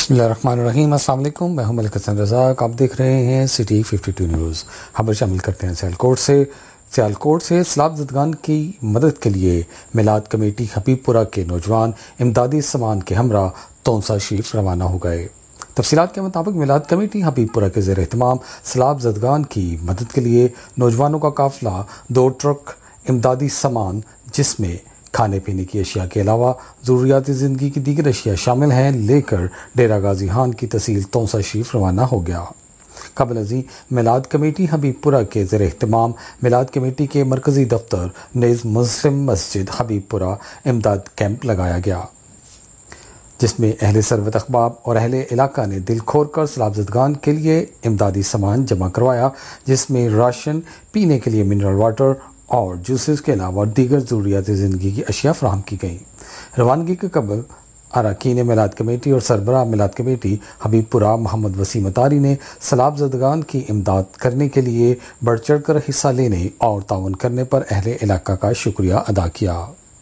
बिस्मिल्लाहिर्रहमानिर्रहीम। अस्सलाम वालेकुम, मैं हूं मलिक हसन रज़ाक। आप देख रहे हैं सिटी 52 न्यूज़। खबर शामिल करते हैं सियालकोट से सैलाब ज़दगान की मदद के लिए मिलाद कमेटी हबीबपुरा के नौजवान इमदादी सामान के हमरा तौंसा शरीफ रवाना हो गए। तफसीलात के मुताबिक मिलाद कमेटी हबीबपुरा के ज़ेर एहतमाम सैलाब ज़दगान की मदद के लिए नौजवानों का काफ़िला 2 ट्रक इमदादी सामान जिसमें खाने पीने की अशिया के अलावा ज़रूरियाती ज़िंदगी की दीगर अशिया शामिल हैं लेकर डेरा गाजी खान की तहसील तौंसा शरीफ रवाना हो गया। कबल अज़ीं मिलाद कमेटी हबीबपुरा के ज़ेर एहतमाम मिलाद कमेटी के मरकज़ी दफ्तर नेज़ मुस्लिम मस्जिद हबीबपुरा इमदाद कैंप लगाया गया, जिसमें अहले सरवत अखबाब और अहले इलाका ने दिल खोल कर सैलाब ज़दगान के लिए इमदादी सामान जमा करवाया, जिसमें राशन, पीने के लिए मिनरल वाटर और जूसेस के अलावा दीगर ज़रूरियाती ज़िंदगी की अशिया फराहम की गई। रवानगी के कबल अरकान मिलाद कमेटी और सरबराह मिलाद कमेटी हबीबपुरा मोहम्मद वसीम अतारी ने सैलाब ज़दगान की इमदाद करने के लिए बढ़ चढ़ कर हिस्सा लेने और ताउन करने पर अहले इलाका का शुक्रिया अदा किया।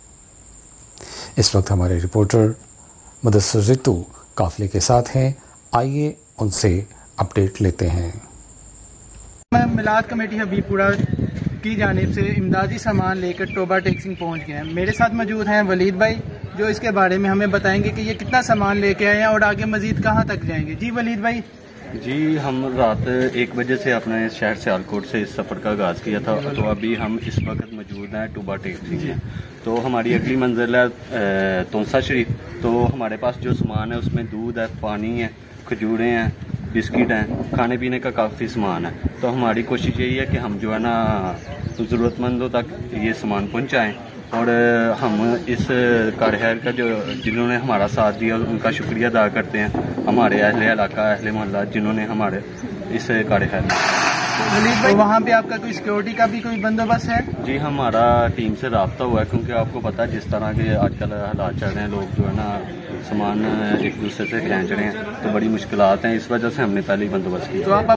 इस वक्त हमारे रिपोर्टर मुदस्सिर रितु काफिले के साथ हैं, आइए उनसे अपडेट लेते हैं। मैं मिलाद कमेटी हबीबपुरा की जानिब से इमदादी सामान लेकर टोबा टेक्सिंग पहुंच गए हैं। मेरे साथ मौजूद हैं वलीद भाई, जो इसके बारे में हमें बताएंगे कि ये कितना सामान लेके आए हैं और आगे मजीद कहां तक जाएंगे। जी वलीद भाई। जी, हम रात 1 बजे से अपने शहर सियालकोट से इस सफ़र का आगाज़ किया था, तो अभी हम इस वक्त मौजूद हैं टोबा टेक्सिंग में। तो हमारी अगली मंजिल है तौंसा शरीफ। तो हमारे पास जो सामान है उसमें दूध है, पानी है, खजूरें हैं, बिस्किट हैं, खाने पीने का काफ़ी सामान है। तो हमारी कोशिश यही है कि हम जो है ना ज़रूरतमंदों तक ये सामान पहुंचाएं और हम इस कार-खैर का जो जिन्होंने हमारा साथ दिया उनका शुक्रिया अदा करते हैं, हमारे अहले इलाका, अहले मोहल्ला जिन्होंने हमारे इस कार-खैर में। तो वहाँ पे आपका कोई सिक्योरिटी का भी कोई बंदोबस्त है? जी, हमारा टीम से रब्ता हुआ है, क्योंकि आपको पता है जिस तरह के आजकल हालात चल रहे हैं, लोग जो है ना सामान एक दूसरे से खींच रहे हैं, तो बड़ी मुश्किलात हैं। इस वजह से हमने पहले ही बंदोबस्त किया।